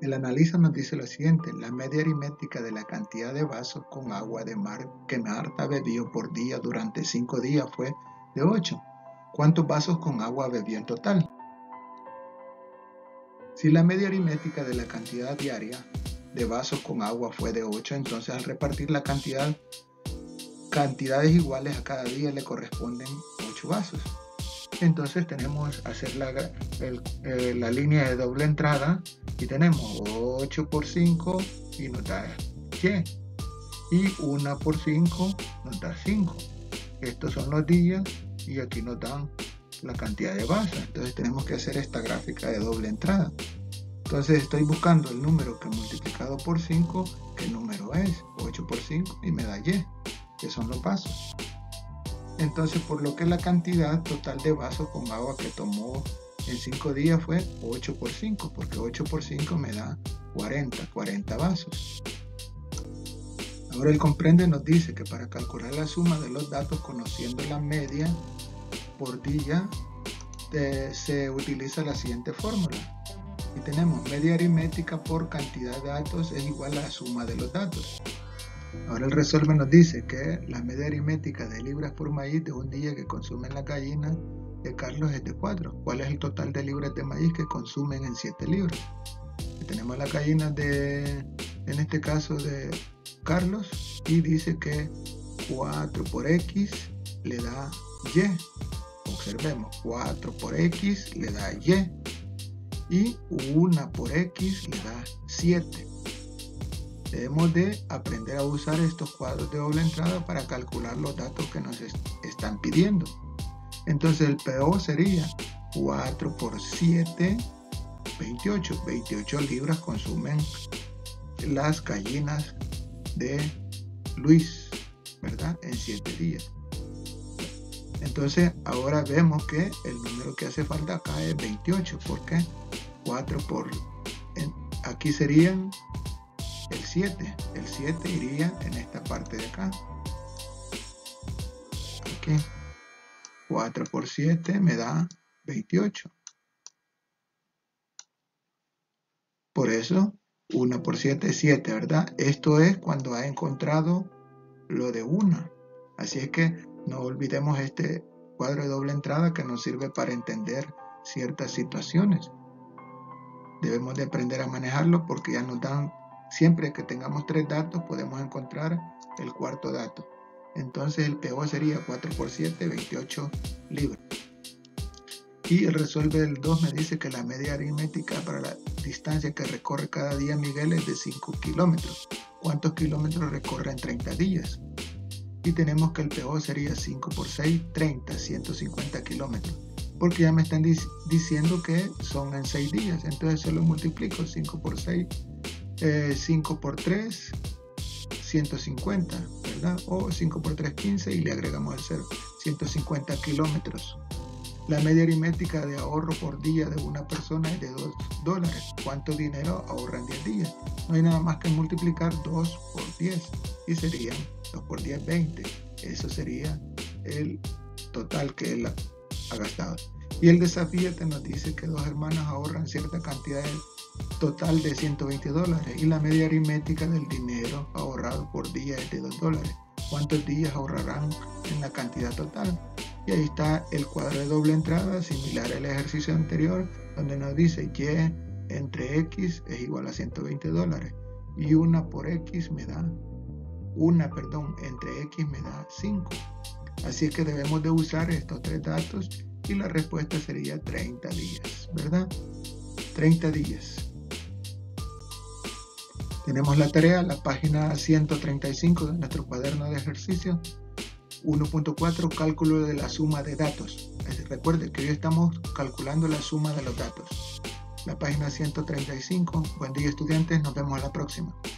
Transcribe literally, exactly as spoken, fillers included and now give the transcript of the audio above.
El analista nos dice lo siguiente: la media aritmética de la cantidad de vasos con agua de mar que Marta bebió por día durante cinco días fue de ocho. ¿Cuántos vasos con agua bebió en total? Si la media aritmética de la cantidad diaria de vasos con agua fue de ocho, entonces al repartir la cantidad, cantidades iguales a cada día le corresponden ocho vasos. Entonces tenemos hacer la, el, eh, la línea de doble entrada y tenemos ocho por cinco y nos da Y. Y uno por cinco nos da cinco. Estos son los días y aquí nos dan la cantidad de vasos. Entonces tenemos que hacer esta gráfica de doble entrada. Entonces estoy buscando el número que multiplicado por cinco, ¿qué número es? ocho por cinco y me da Y, que son los vasos. Entonces, por lo que la cantidad total de vasos con agua que tomó en cinco días fue ocho por cinco, porque ocho por cinco me da cuarenta, cuarenta vasos. Ahora el comprende nos dice que para calcular la suma de los datos conociendo la media por día eh, se utiliza la siguiente fórmula. Y tenemos media aritmética por cantidad de datos es igual a la suma de los datos. Ahora el resolver nos dice que la media aritmética de libras por maíz de un día que consumen las gallinas de Carlos es de cuatro. ¿Cuál es el total de libras de maíz que consumen en siete libras? Y tenemos las gallinas de, en este caso de Carlos, y dice que cuatro por X le da Y. Observemos, cuatro por X le da Y. Y uno por X le da siete. Debemos de aprender a usar estos cuadros de doble entrada para calcular los datos que nos est están pidiendo. Entonces el P O sería cuatro por siete, veintiocho. veintiocho libras consumen las gallinas de Luis, ¿verdad? En siete días. Entonces ahora vemos que el número que hace falta acá es veintiocho. ¿Por qué? cuatro por... En, aquí serían el siete. El siete iría en esta parte de acá. Aquí. cuatro por siete me da veintiocho. Por eso, uno por siete es siete, ¿verdad? Esto es cuando ha encontrado lo de una. Así es que no olvidemos este cuadro de doble entrada que nos sirve para entender ciertas situaciones. Debemos de aprender a manejarlo porque ya nos dan, siempre que tengamos tres datos podemos encontrar el cuarto dato. Entonces el P O sería cuatro por siete, veintiocho libras. Y el resuelve del dos me dice que la media aritmética para la distancia que recorre cada día Miguel es de cinco kilómetros. ¿Cuántos kilómetros recorre en treinta días? Y tenemos que el P O sería cinco por seis, treinta, ciento cincuenta kilómetros. Porque ya me están dic diciendo que son en seis días. Entonces solo multiplico cinco por seis, eh, cinco por tres, ciento cincuenta, ¿verdad? O cinco por tres, quince y le agregamos el cero, ciento cincuenta kilómetros. La media aritmética de ahorro por día de una persona es de dos dólares. ¿Cuánto dinero ahorra en diez días? No hay nada más que multiplicar dos por diez y serían dos por diez, veinte. Eso sería el total que él ha gastado. Y el desafío te nos dice que dos hermanos ahorran cierta cantidad total de ciento veinte dólares y la media aritmética del dinero ahorrado por día es de dos dólares. ¿Cuántos días ahorrarán en la cantidad total? Y ahí está el cuadro de doble entrada, similar al ejercicio anterior, donde nos dice Y entre X es igual a ciento veinte dólares y una por X me da, una, perdón, entre X me da cinco. Así es que debemos de usar estos tres datos y la respuesta sería treinta días, ¿verdad? treinta días. Tenemos la tarea, la página ciento treinta y cinco de nuestro cuaderno de ejercicio. uno punto cuatro, cálculo de la suma de datos. Recuerden que hoy estamos calculando la suma de los datos. La página ciento treinta y cinco. Buen día, estudiantes, nos vemos a la próxima.